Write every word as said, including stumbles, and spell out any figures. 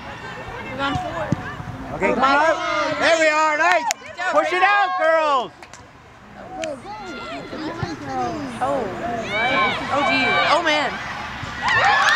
We're on four. Okay, come on up. There we are, nice. Push it out, girls. Oh, right. Oh, geez. Oh, man.